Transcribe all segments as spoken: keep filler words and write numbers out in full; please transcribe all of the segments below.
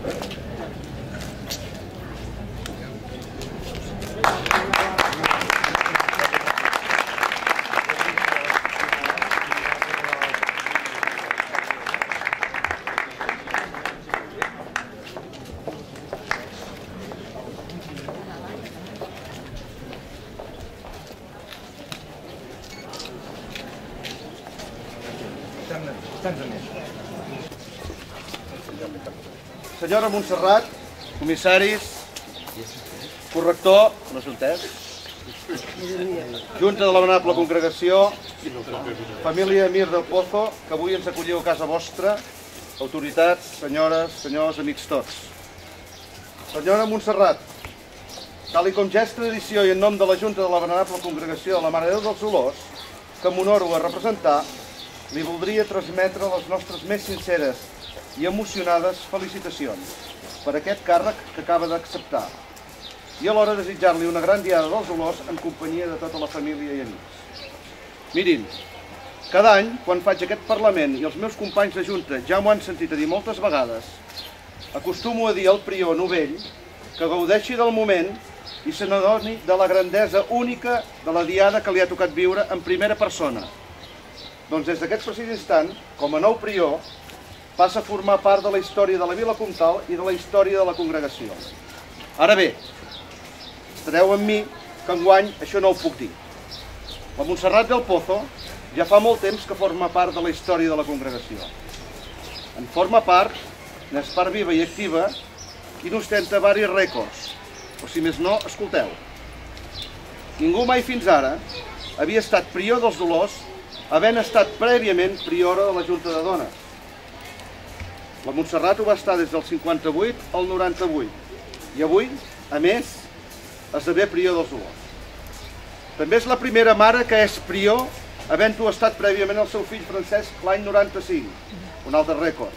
Senyora Montserrat, comissaris, corrector, no és entès, Junta de la Venerable Congregació, família Mir del Pozo, que avui ens acolliu a casa vostra, autoritats, senyores, senyors, amics tots. Senyora Montserrat, tal com ja és tradició i en nom de la Junta de la Venerable Congregació de la Mare de Déu dels Dolors, que m'honoro a representar, li voldria transmetre les nostres més sinceres i emocionades felicitacions per aquest càrrec que acaba d'acceptar i alhora desitjar-li una gran diada dels Dolors en companyia de tota la família i amics. Mirin, cada any, quan faig aquest Parlament i els meus companys de Junta ja m'ho han sentit a dir moltes vegades, acostumo a dir al prior novell que gaudeixi del moment i se n'adoni de la grandesa única de la diada que li ha tocat viure en primera persona. Doncs des d'aquest precís instant, com a nou prior, passa a formar part de la història de la Vila Comtal i de la història de la congregació. Ara bé, estareu amb mi que enguany això no ho puc dir. La Montserrat del Pozo ja fa molt temps que forma part de la història de la congregació. En forma part, n'és part viva i activa i n'ostenta diversos rècords, o si més no, escolteu. Ningú mai fins ara havia estat prior dels Dolors havent estat prèviament priora de la Junta de Dones. La Montserrat ho va estar des del cinquanta-vuit al noranta-vuit i avui, a més, esdevé prior dels Dolors. També és la primera mare que és prior havent-ho estat prèviament el seu fill Francesc l'any noranta-cinc, un altre rècord.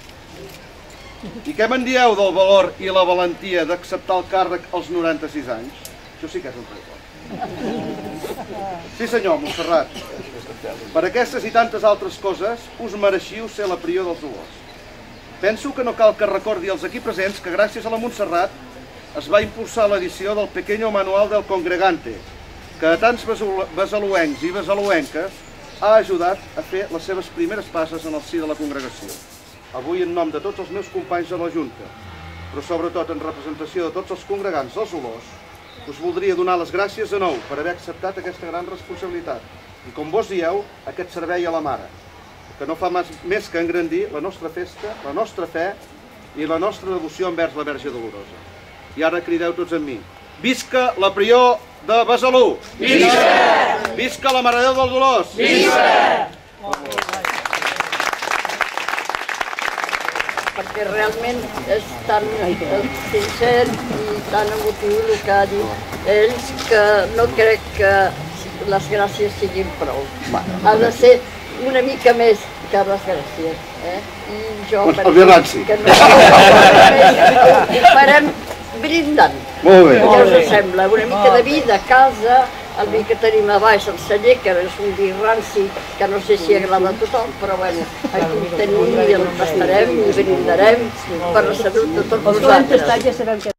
I què me'n dieu del valor i la valentia d'acceptar el càrrec als noranta-sis anys? Això sí que és un rècord. Sí senyor, Montserrat. Per aquestes i tantes altres coses us mereixiu ser la prior dels Dolors. Penso que no cal que recordi als aquí presents que gràcies a la Montserrat es va impulsar l'edició del Pequeño Manual del Congregante, que a tants besaluencs i besaluenques ha ajudat a fer les seves primeres passes en el si de la congregació. Avui, en nom de tots els meus companys de la Junta, però sobretot en representació de tots els congregants dels Dolors, us voldria donar les gràcies de nou per haver acceptat aquesta gran responsabilitat i, com vos dieu, aquest servei a la Mare, que no fa més que engrandir la nostra festa, la nostra fe i la nostra devoció envers la Verge Dolorosa. I ara crideu tots amb mi. Visca la prior de Besalú! Visca! Visca la Mare de Déu dels Dolors! Visca! Perquè realment és tan sincer i tan emotiu el que ha dit ells que no crec que les gràcies siguin prou. Ha de ser una mica més que les gràcies. I jo penso que no ho farem brindant. Molt bé. Què us sembla? Una mica de vida a casa, el vi que tenim a baix, el celler, que és un vi ranci, que no sé si agrada a tothom, però bueno, aquí el tenim i el tastarem i brindarem per la salut de tots nosaltres.